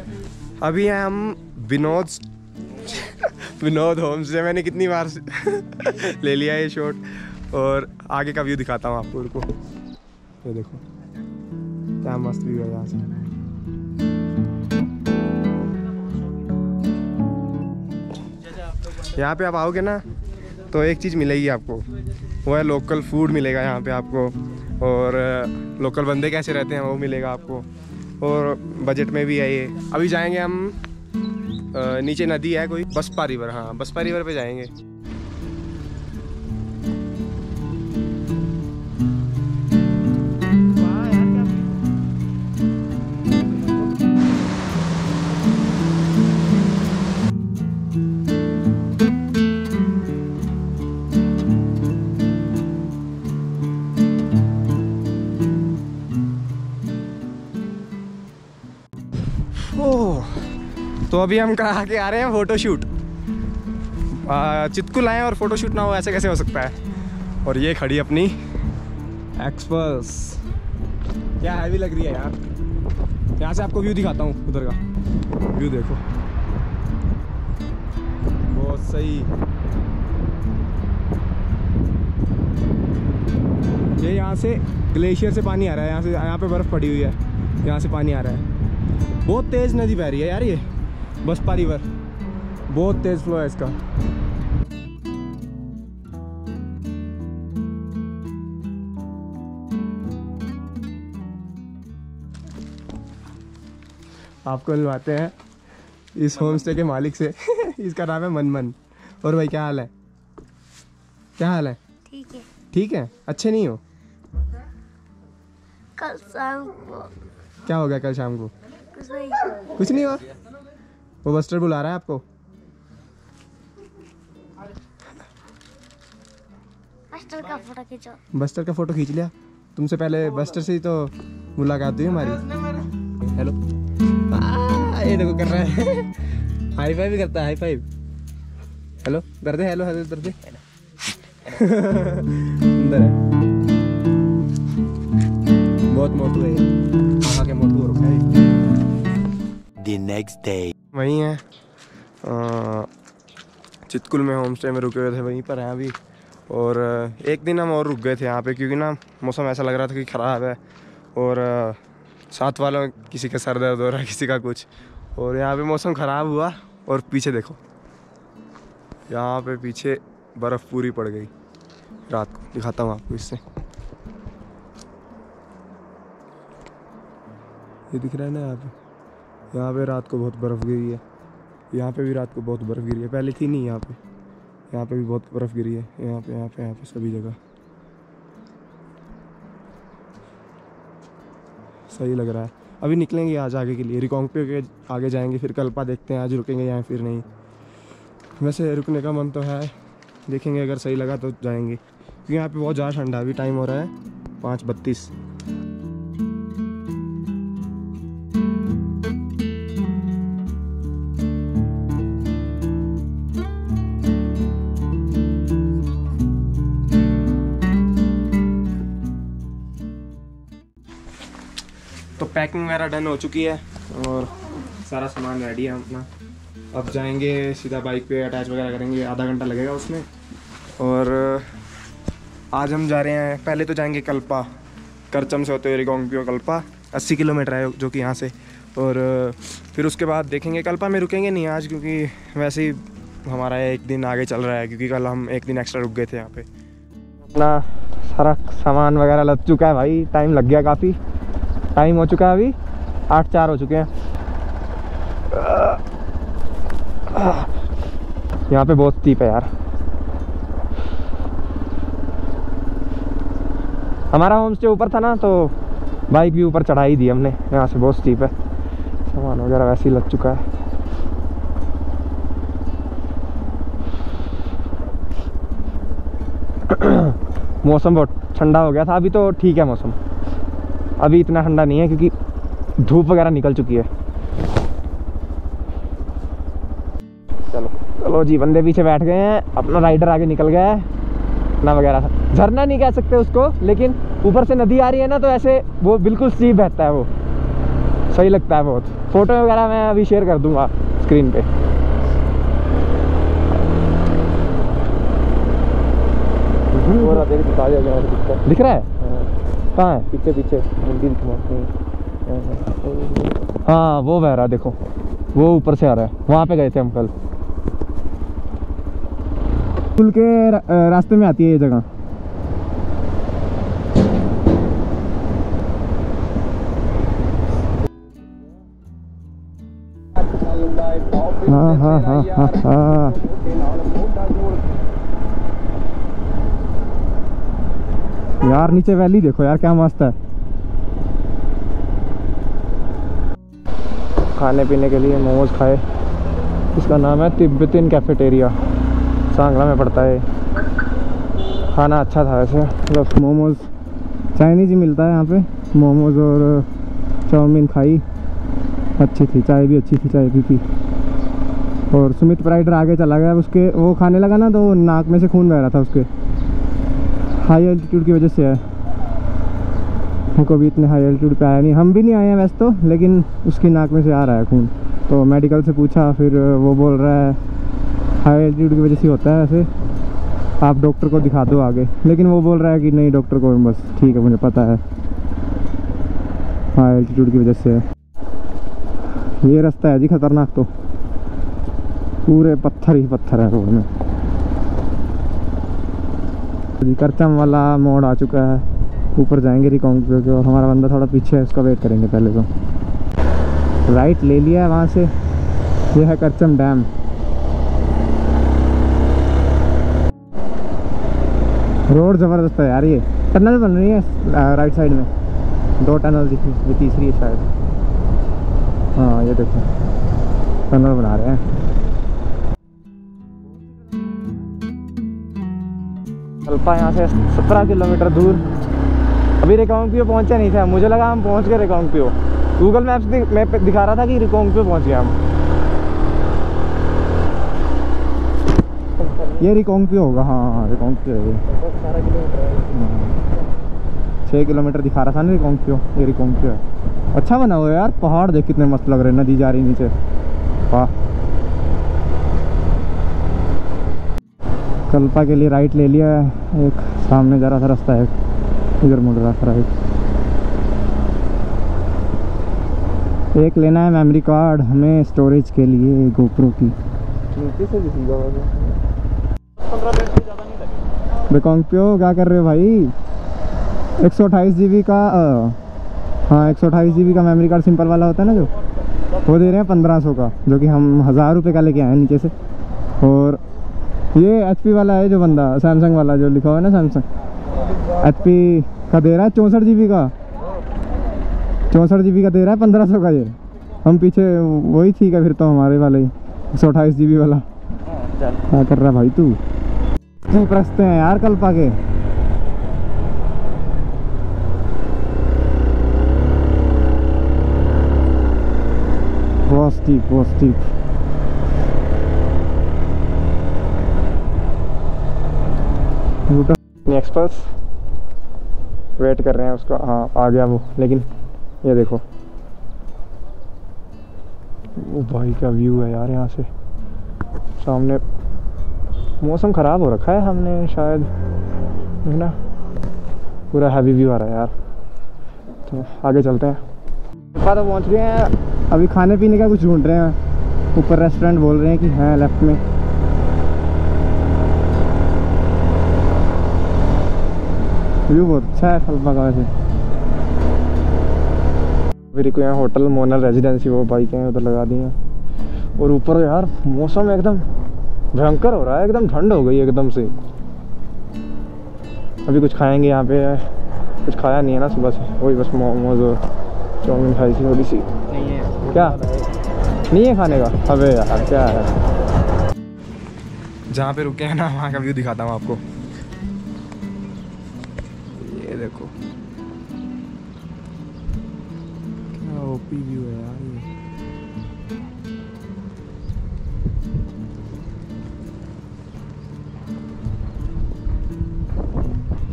अभी हैं हम विनोद होम से। मैंने कितनी बार ले लिया ये शॉट, और आगे का व्यू दिखाता हूँ आपको। रुको, ये देखो क्या मस्त व्यू है यहाँ से। यहाँ पे आप आओगे ना तो एक चीज़ मिलेगी आपको, वो है लोकल फूड मिलेगा यहाँ पे आपको, और लोकल बंदे कैसे रहते हैं वो मिलेगा आपको, और बजट में भी है ये। अभी जाएंगे हम नीचे नदी है कोई, बसपा रिवर। हाँ, बसपा रिवर पे जाएंगे। तो अभी हम कहाँ के आ रहे हैं, फोटोशूट। चितकुल आए और फोटोशूट ना हो, ऐसे कैसे हो सकता है। और ये खड़ी अपनी एक्सपल्स, क्या हैवी लग रही है यार। यहाँ से आपको व्यू दिखाता हूँ, उधर का व्यू देखो, बहुत सही। ये यहाँ से ग्लेशियर से पानी आ रहा है, यहाँ पे बर्फ़ पड़ी हुई है, यहाँ से पानी आ रहा है। बहुत तेज़ नदी बह रही है यार, ये बसपा रिवर, बहुत तेज़ फ्लो है इसका। आपको मिलवाते हैं इस होम स्टे के मालिक से। इसका नाम है मनमन। और भाई क्या हाल है, क्या हाल है? ठीक है। ठीक है, अच्छे नहीं हो? कल शाम को क्या हो गया? कल शाम को कुछ नहीं हुआ। वो बस्टर बुला रहा है आपको। बस्टर का फोटो खींचो। बस्टर का फोटो खींच लिया। तुमसे पहले बस्टर से ही तो मुलाकात हुई हमारी। हेलो, ये देखो कर रहा है। हाई फाइव भी करता है, हाई फाइव। हेलो कर दे, हेलो हेलो कर दे। अंदर है, बहुत मोटू है। वहाँ के मोटू और The next day वहीं है, चितकुल में होम स्टे में रुके हुए थे, वहीं पर हैं अभी। और एक दिन हम और रुक गए थे यहाँ पे, क्योंकि ना मौसम ऐसा लग रहा था कि ख़राब है, और साथ वालों किसी का सर दर्द हो रहा है, किसी का कुछ। और यहाँ पे मौसम ख़राब हुआ, और पीछे देखो, यहाँ पे पीछे बर्फ़ पूरी पड़ गई। रात को दिखाता हूँ आपको इससे, ये दिख रहा है ना यहाँ पे रात को बहुत बर्फ़ गिरी है। यहाँ पे भी रात को बहुत बर्फ़ गिरी है, पहले थी नहीं यहाँ पे भी बहुत बर्फ़ गिरी है। यहाँ पे सभी जगह सही लग रहा है। अभी निकलेंगे आज आगे के लिए, रिकोंगपिओ के आगे जाएंगे, फिर कल्पा देखते हैं आज रुकेंगे या फिर नहीं। वैसे रुकने का मन तो है, देखेंगे अगर सही लगा तो जाएंगे, क्योंकि यहाँ पे बहुत ज़्यादा ठंडा। अभी टाइम हो रहा है 5:32। तो पैकिंग वगैरह डन हो चुकी है और सारा सामान रेडी है अपना। अब जाएंगे सीधा बाइक पे अटैच वगैरह करेंगे, आधा घंटा लगेगा उसमें। और आज हम जा रहे हैं, पहले तो जाएंगे कल्पा, करचम से होते हुए रिकोंगपिओ कल्पा 80 किलोमीटर है जो कि यहाँ से। और फिर उसके बाद देखेंगे, कल्पा में रुकेंगे नहीं आज, क्योंकि वैसे ही हमारा एक दिन आगे चल रहा है, क्योंकि कल हम एक दिन एक्स्ट्रा रुक गए थे यहाँ पे। अपना सारा सामान वगैरह लग चुका है भाई, टाइम लग गया काफ़ी। टाइम हो चुका है अभी 8:04 हो चुके हैं। यहाँ पे बहुत स्टीप है यार। हमारा होम स्टे ऊपर था ना, तो बाइक भी ऊपर चढ़ा ही दी हमने। यहाँ से बहुत स्टीप है, सामान वगैरह वैसे ही लग चुका है। मौसम बहुत ठंडा हो गया था, अभी तो ठीक है मौसम। अभी इतना ठंडा नहीं है क्योंकि धूप वगैरह निकल चुकी है। चलो चलो जी, बंदे पीछे बैठ गए हैं, अपना राइडर आगे निकल गया है। झरना वगैरह, झरना नहीं कह सकते उसको, लेकिन ऊपर से नदी आ रही है ना, तो ऐसे वो बिल्कुल स्टीप बहता है वो। सही लगता है बहुत। फ़ोटो वगैरह मैं अभी शेयर कर दूंगा स्क्रीन पे। दिख रहा है? कहाँ है? पीछे पीछे हाँ वो बह रहा है, देखो वो ऊपर से आ रहा है। वहाँ पे गए थे हम कल। स्कूल के रास्ते में आती है ये जगह। हाँ हाँ हाँ हाँ हाँ। यार नीचे वैली देखो यार, क्या मस्त है। खाने पीने के लिए मोमोज खाए। इसका नाम है तिब्बतियन कैफेटेरिया, सांगला में पड़ता है। खाना अच्छा था वैसे, मतलब मोमोज चाइनीज़ ही मिलता है यहाँ पे। मोमोज और चाउमीन खाई, अच्छी थी। चाय भी अच्छी थी, चाय भी पी। और सुमित प्राइडर आगे चला गया, उसके वो खाने लगा ना तो नाक में से खून बह रहा था उसके। हाई एल्टीट्यूड की वजह से है, हमको भी इतने हाई एल्टीट्यूड पे आया नहीं। हम भी नहीं आए हैं वैसे तो, लेकिन उसकी नाक में से आ रहा है खून। तो मेडिकल से पूछा, फिर वो बोल रहा है हाई एल्टीट्यूड की वजह से होता है ऐसे, आप डॉक्टर को दिखा दो आगे। लेकिन वो बोल रहा है कि नहीं डॉक्टर को बस ठीक है, मुझे पता है हाई एल्टीट्यूड की वजह से है। ये रास्ता है जी खतरनाक, तो पूरे पत्थर ही पत्थर है रोड में। करचम वाला मोड़ आ चुका है, ऊपर जाएंगे रिकॉन्ग पे। और हमारा बंदा थोड़ा पीछे है, उसका वेट करेंगे। पहले तो राइट ले लिया है वहाँ से। यह है करचम डैम। रोड ज़बरदस्त है यार। ये टनल बन रही है राइट साइड में, 2 टनल दिखी, ये तीसरी है शायद। हाँ ये देखो टनल बना रहे हैं। कल्पा यहाँ से 17 किलोमीटर दूर। अभी रिकांगपिओ पहुँचे नहीं थे, मुझे लगा हम पहुँच गए रिकांगपिओ। गूगल मैप्स मैप दिखा रहा था कि रिकांगपिओ पहुँच गए हम। ये रिकांगपिओ होगा। हाँ रिकांगपिओ है ये। 6 किलोमीटर दिखा रहा था ना रिकांगपिओ। ये रिकांगपिओ है। अच्छा बना हुआ है यार। पहाड़ देख कितने मस्त लग रहे हैं, नदी जा रही नीचे। वाह। कल्पा के लिए राइट ले लिया है। एक सामने जा रहा था रास्ता है, इधर मुड़ रहा था राइट। एक लेना है मेमोरी कार्ड हमें स्टोरेज के लिए गोप्रो की। रिकांगपिओ क्या कर रहे हो भाई? 128 GB का हाँ 128 GB का मेमोरी कार्ड सिंपल वाला होता है ना, जो वो दे रहे हैं 1500 का, जो कि हम 1000 रुपये का लेके आए हैं नीचे से। और ये HP वाला है जो बंदा, सैमसंग वाला जो लिखा हुआ है ना सैमसंग, HP का दे रहा है 64 GB का। 64 GB का दे रहा है 1500 का। ये हम पीछे वही ठीक है फिर तो, हमारे वाले ही 128 GB वाला। क्या कर रहा है भाई तू? रस्ते हैं यार कल्पा के। बहुत स्टीप, बहुत स्टीप। एक्सप्रेस वेट कर रहे हैं उसका। हाँ आ गया वो। लेकिन ये देखो वो भाई क्या व्यू है यार यहाँ से सामने। मौसम ख़राब हो रखा है हमने शायद, है ना, पूरा हैवी व्यू आ रहा है यार। तो आगे चलते हैं। तो पहुँच गए हैं। अभी खाने पीने का कुछ ढूंढ रहे हैं। ऊपर रेस्टोरेंट बोल रहे हैं कि है लेफ्ट में। व्यू बहुत अच्छा है कल्पा का वैसे। मेरे को यहाँ होटल मोनल रेजिडेंसी वो बाइक हैं उधर लगा दी हैं। और ऊपर यार मौसम एकदम भयंकर हो रहा है, एकदम ठंड हो गई एकदम से। अभी कुछ खाएंगे यहाँ पे। कुछ खाया नहीं है ना सुबह से, वही बस मोमोज और चाउमीन खाई थी थोड़ी सी। नहीं है क्या? नहीं है खाने का? अबे यार क्या है। जहाँ पे रुके हैं ना वहाँ का व्यू दिखाता हूँ आपको। ये देखो क्या ओपी व्यू है यार ये।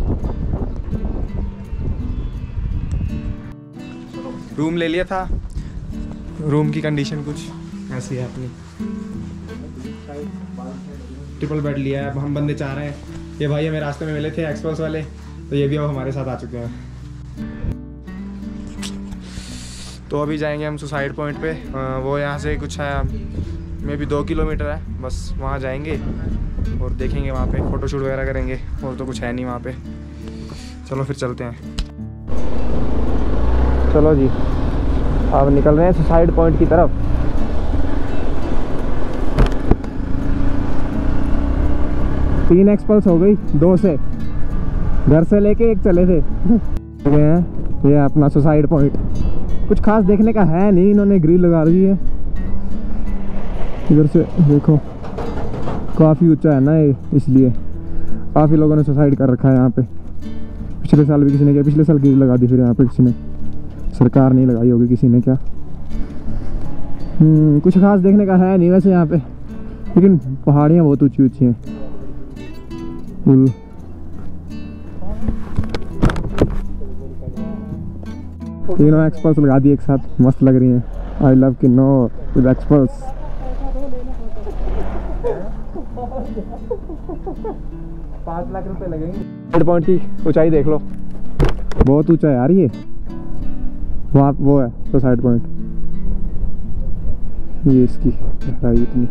रूम ले लिया था रूम की कंडीशन कुछ ऐसी है अपनी। ट्रिपल बेड लिया है। अब हम बंदे चाह रहे हैं, ये भाई हमें रास्ते में मिले थे एक्सप्रेस वाले, तो ये भी अब हमारे साथ आ चुके हैं। तो अभी जाएंगे हम सुसाइड पॉइंट पे। वो यहाँ से कुछ है मे भी 2 किलोमीटर है, बस वहाँ जाएंगे और देखेंगे, वहाँ पे फ़ोटोशूट वगैरह करेंगे। और तो कुछ है नहीं वहाँ पे। चलो फिर चलते हैं। चलो जी, अब निकल रहे हैं सुसाइड पॉइंट की तरफ। तीन एक्सपल्स हो गई, 2 से घर से लेके 1 चले थे। ये अपना सुसाइड पॉइंट। कुछ खास देखने का है नहीं, इन्होंने ग्रिल लगा दी है। इधर से देखो, काफ़ी ऊंचा है ना ये, इसलिए काफ़ी लोगों ने सुसाइड कर रखा है यहाँ पे। पिछले साल भी किसी ने किया, पिछले साल ग्रिल लगा दी फिर यहाँ पे किसी ने, सरकार नहीं लगाई होगी किसी ने क्या। कुछ खास देखने का है नहीं वैसे यहाँ पे, लेकिन पहाड़ियाँ बहुत ऊंची ऊंची हैं। तीनों एक्सपल्स लगा दिए एक साथ, मस्त लग रही हैं। I love Kinnaur with Xpulse. 5 lakh रुपए लगेंगे। पॉइंट की ऊंचाई देख लो, बहुत ऊंचा है यार ये। वहाँ वो है तो साइड पॉइंट, ये इसकी गहराई इतनी।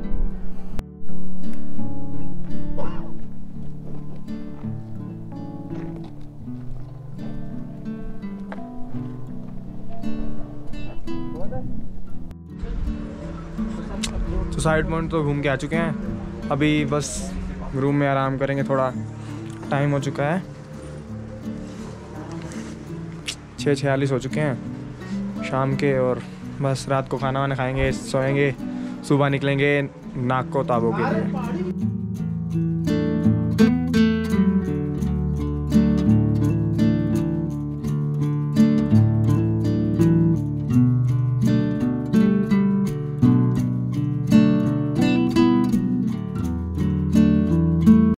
सुसाइड पॉइंट तो घूम के आ चुके हैं, अभी बस रूम में आराम करेंगे। थोड़ा टाइम हो चुका है, 6:46 हो चुके हैं शाम के। और बस रात को खाना वाना खाएंगे, सोएंगे, सुबह निकलेंगे नागको ताबो के लिए।